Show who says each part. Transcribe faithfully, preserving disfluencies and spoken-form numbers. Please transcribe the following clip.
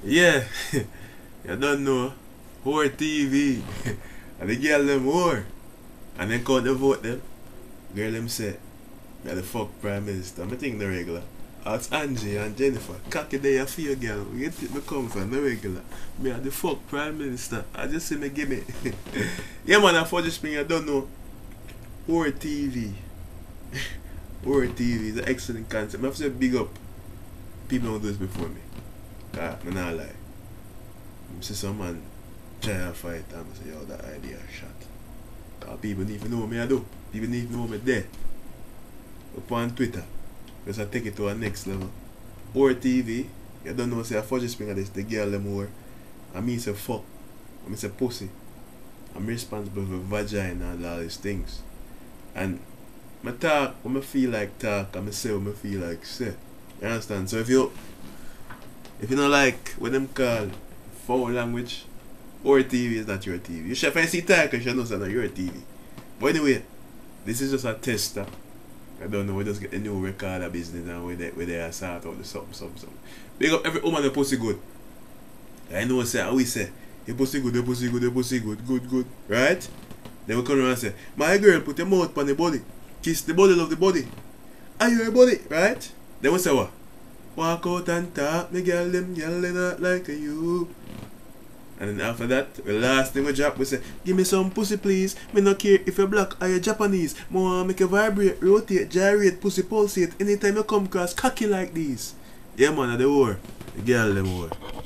Speaker 1: Yeah, you don't know. Whore T V. And the girl them whore. And then count the vote them. Girl them say, you're the fuck Prime Minister. I think the regular. Ask Angie and Jennifer. Cocky there for your girl. Get it me come from the regular. Me are the fuck Prime Minister. I just say me give me. Yeah man, I for just me I don't know. Whore T V. Whore T V is an excellent concept. I have to say big up people who do this before me. Cause I'm not lie. I see some man try to fight and I say, yo, that idea shot. Cause people need to know what me I do. People need to know me there. Up on Twitter. Because I take it to a next level. Whore T V, you don't know, say I fudge spring of this, the girl them whore. And me say fuck. And me say pussy. I'm responsible for vagina and all these things. And I talk when I feel like talk and I say when I feel like say. You understand? So if you if you don't like what them call foul language, or T V is not your T V. You should find see talk and you know it's not your T V. But anyway, this is just a tester. I don't know, we just get a new record of business and where they where they are sort out the something, something, something. Big up every woman that pussy good. I know say how we say, your pussy good, your pussy good, your pussy good, good, good. Right? Then we come around and say, my girl, put your mouth on the body. Kiss the body, love the body. Are you a body? Right? Then we say what? Walk out and talk, me girl them girl they not like you. And then after that, the last thing we drop, we say, give me some pussy please. Me not care if you're black or you're Japanese. More make you vibrate, rotate, gyrate, pussy pulsate anytime you come across cocky like these. Yeah man, the whore. The girl them whore.